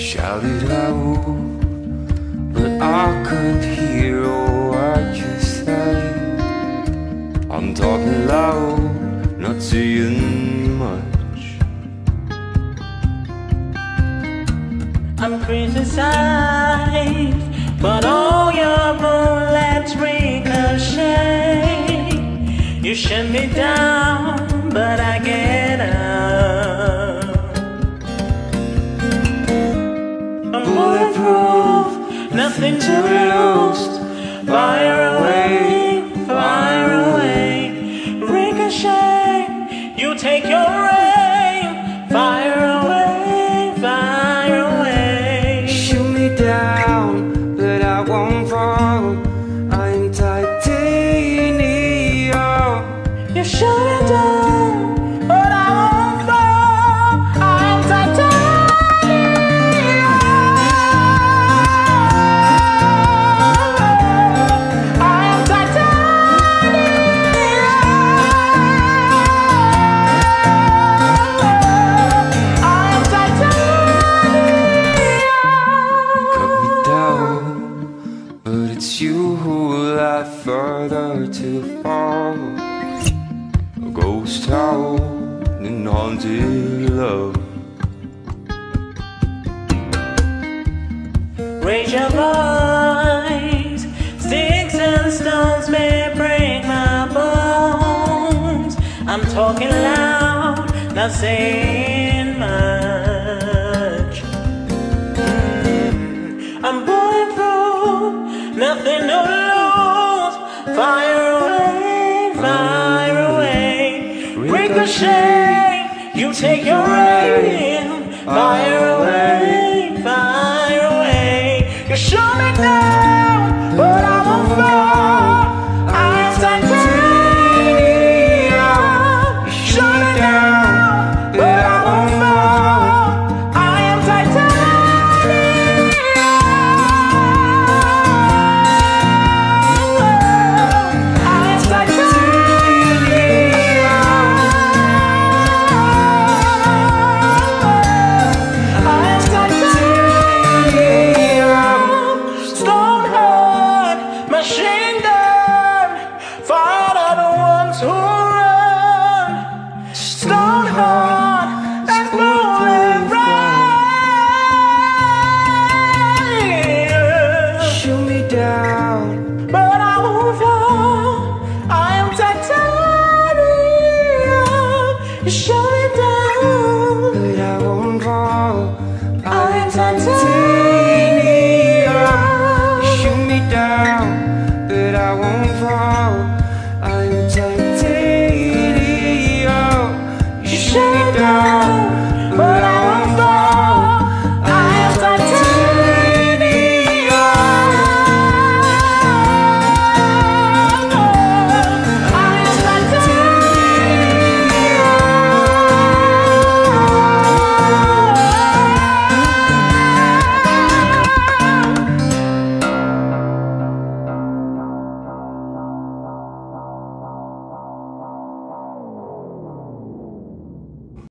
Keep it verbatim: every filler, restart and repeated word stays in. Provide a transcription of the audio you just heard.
shouted out, but I couldn't hear what you said. I'm talking loud, not saying much. I'm criticized, but all your bullets ricochet. You shut me down, but I get up. I'm bulletproof, nothing to lose. Fire away, fire away. Ricochet, you take your aim. Fire away, fire away. Shoot me down, but I won't fall. I'm titanium. You shut me down, but I won't fall. I'm titanium. I'm titanium. I'm titanium. Cut me down, but it's you who left further to fall. A ghost town and haunted love. Raise your voice. Sticks and stones may break my bones. I'm talking loud, not saying